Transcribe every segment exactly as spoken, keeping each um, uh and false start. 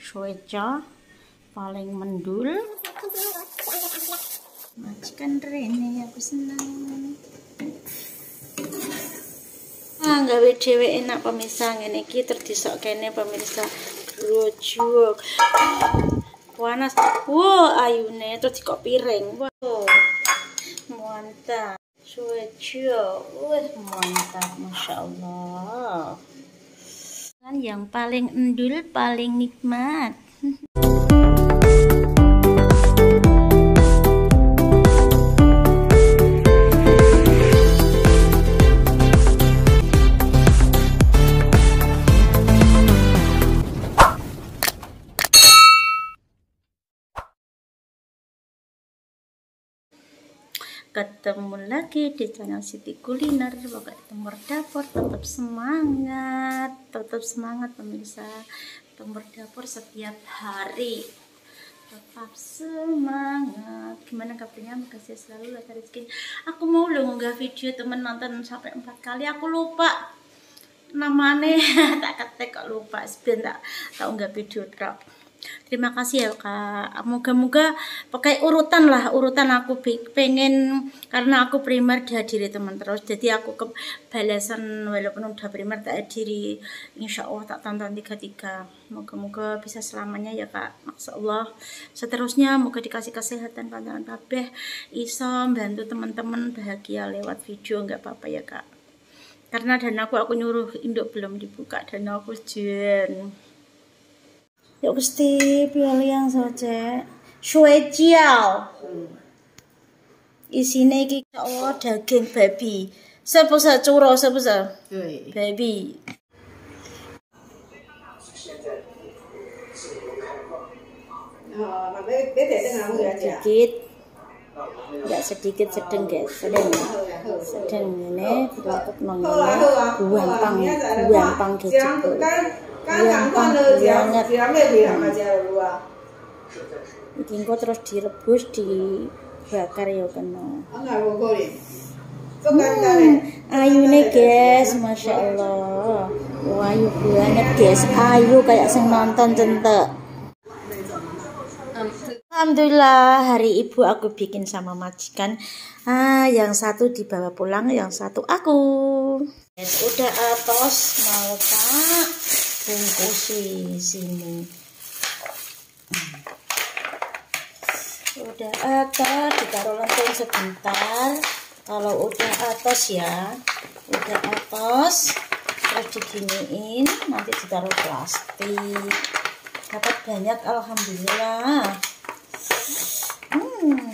Sueca paling mendul. Majikan Rene aku seneng. Ah, gawe dhewe enak pemirsa ngene iki terdisok kene pemirsa. Grojok. Panas. Wow, ayune terus dikok piring. Wow. Mantap. Sueca. Wah, mantap, Masya Allah. Yang paling endul, paling nikmat. Ketemu lagi di channel Siti Kuliner. Pokoknya Temur Dapur tetap semangat, tetap semangat pemirsa. Temur Dapur setiap hari tetap semangat. Gimana kabarnya? Makasih selalu Lata Rizky. Aku mau lo ngunggah video temen nonton sampai empat kali. Aku lupa namanya tak ketik kok lupa. Sebentar tak unggah video drop. Terima kasih ya Kak. Moga-moga pakai urutan lah, urutan aku pengen karena aku primer dihadiri teman terus. Jadi aku kebalasan walaupun udah primer tak hadiri. Insya Allah tak tonton tiga-tiga. Moga-moga bisa selamanya ya Kak. Masya Allah. Seterusnya moga dikasih kesehatan pandangan kabeh. Iso bantu teman-teman bahagia lewat video nggak apa-apa ya Kak. Karena dana aku aku nyuruh induk belum dibuka dana aku jen. Ya pasti pilih yang saja. Sueca. Isinya iki oh daging babi. Sebesar curo sebesar. Babi. Sedikit. Enggak sedikit sedang guys, sedang. Sedang ini dilakukan nongolnya buang pang, buang pang kecil. Gampang banget. Iki engko terus direbus dibakar ya kena. Hmm, ayune guys, Masya Allah. Ayu banget guys, ayu kayak sing nonton centek. Alhamdulillah hari ibu aku bikin sama majikan. Ah, yang satu dibawa pulang, yang satu aku. Yes, udah atos mau tak bungkusi sini. Udah atas ditaruh lentung sebentar. Kalau udah atas ya, udah atas terus diginiin, nanti ditaruh plastik. Dapat banyak alhamdulillah. Hmm.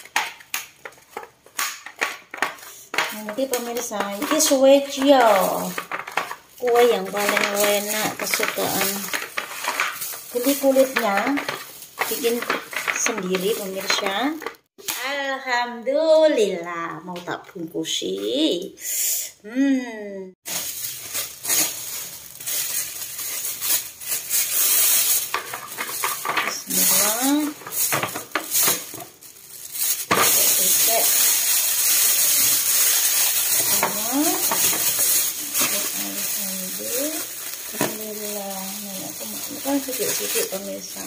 Nanti pemirsa, ini Sueca. Kue yang paling enak kesukaan. Beli kulitnya, bikin sendiri pemirsa. Alhamdulillah mau tak bungkusi. Hmm. Bismillah. Kan sedikit-sedikit pemirsa.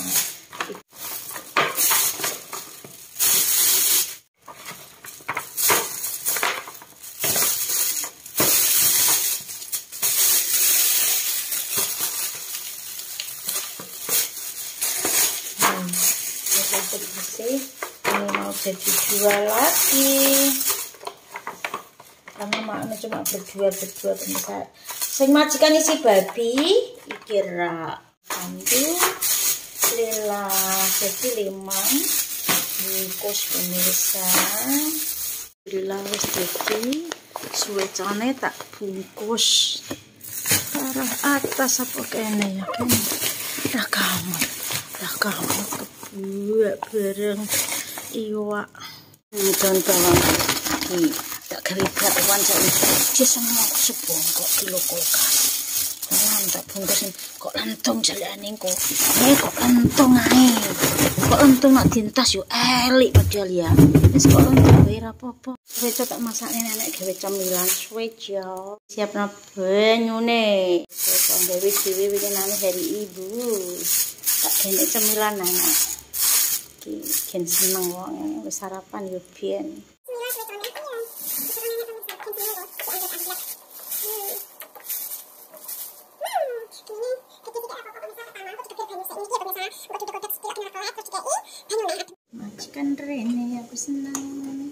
Hmm, bersih. Ini mau jadi dua lagi. Karena maknya cuma berdua-berdua pemirsa. Sing majikan isi babi, ikira. Alhamdulillah jadi limang bungkus pemirsa. Alhamdulillah wis jadi suecane tak bungkus arah atas apa kene ya kan dah kamu dah kamu kebuak bareng iwak dan bawang ini tak keribet wan saya dia semua sebongkok kilo kulkas. Tak bungkusin kok lentung jalane kok. Eh kok lentung ae. Kok lentung nak dintas yo elik padahal ya. Wis kok lentung wae ra apa-apa. Sueca tak masakne nenek gawe cemilan Sueca. Siapna banyune. Kok gawe dhewe wingi nang hari ibu. Tak Ini cemilan anak. Iki gen seneng wong wis sarapan yo biyen. Majikan Rene aku seneng.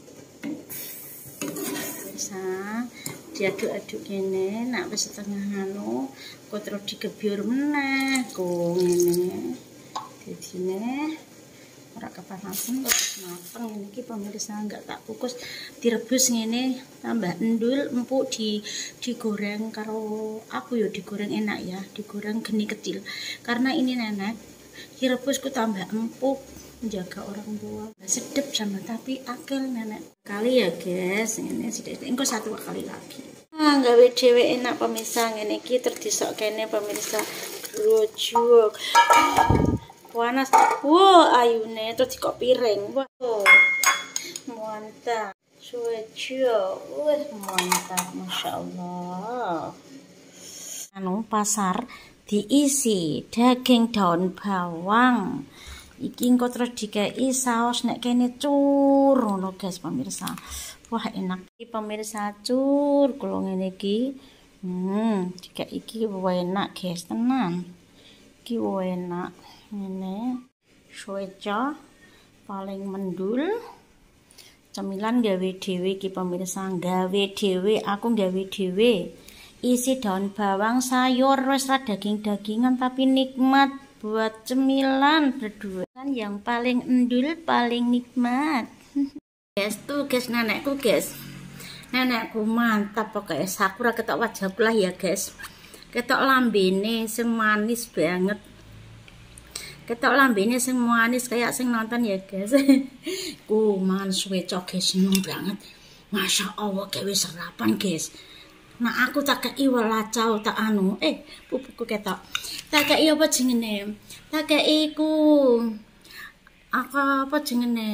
Bisa diaduk-aduk gini, nak wis setengah anu, kok terus digebyur meneh, kok ngene. Dadine ora kepanasan terus mateng iki pemirsa, enggak tak kukus, direbus ngene, tambah endul, empuk di digoreng karo aku ya digoreng enak ya, digoreng geni kecil. Karena ini nenek, direbus ku tambah empuk, menjaga orang tua. Sedep sama tapi akil nenek. Kali ya guys, ini sithik-sithik engko satu kali lagi. Ah, gawe dhewe enak pemirsa ngene iki terus disok kene pemirsa. Grojok. Panas. Wow, ayune terus dikok piring. Wow. Mantap. Suwejo. Wah, mantap, masyaallah. Anu pasar diisi daging daun bawang. Iki engko terus dikei saus nek kene cur ngono guys pemirsa. Wah enak iki pemirsa cur kula ngene iki. Hmm, dikei iki enak guys tenan. Iki enak ngene. Suweca paling mendul. Cemilan gawe dhewe iki pemirsa, gawe dhewe, aku gawe dhewe. Isi daun bawang, sayur, wis daging-dagingan tapi nikmat. Buat cemilan berdua yang paling endul paling nikmat. Guys tuh guys nenekku guys, nenekku mantap pokoknya. Sakura ketok wajahku lah ya guys, ketok lambene sing manis banget, ketok lambene sing manis kayak sing nonton ya guys. Ku mangan suweco guys, seneng banget, masya Allah gawe sarapan guys. Nah aku tak kei walacau tak anu eh pupuku ketok tak kei apa jenenge, tak kei ku apa apa jenenge,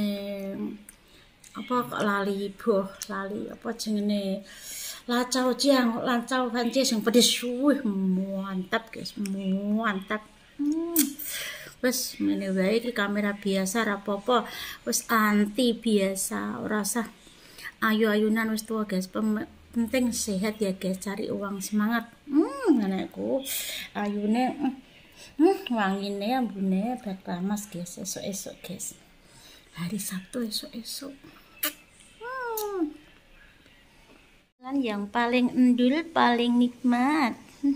apa kok lali boh lali apa jenenge, lacau jang lacau panci sing pedes suwih mantap guys, mantap. hmm. Wes ngene wae iki kamera biasa ra apa-apa, wis anti biasa, ora usah ayu-ayunan wis tua guys. Penting sehat ya guys, cari uang semangat. Hmm, anakku ayune hmm, wangine ambune baklamas guys, esok-esok guys. Hari Sabtu esok-esok. Hmm. Yang paling endul paling nikmat.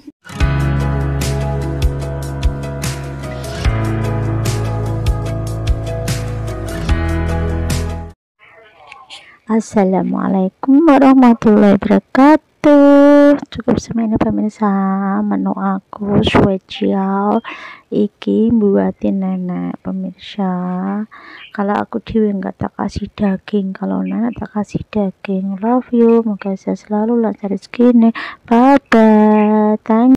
Assalamualaikum warahmatullahi wabarakatuh. Cukup semuanya pemirsa, menu aku spesial iki buatin nenek pemirsa. Kalau aku dewe nggak tak kasih daging, kalau nenek tak kasih daging. Love you, moga saya selalu lancar rezeki. Bye bye. Thank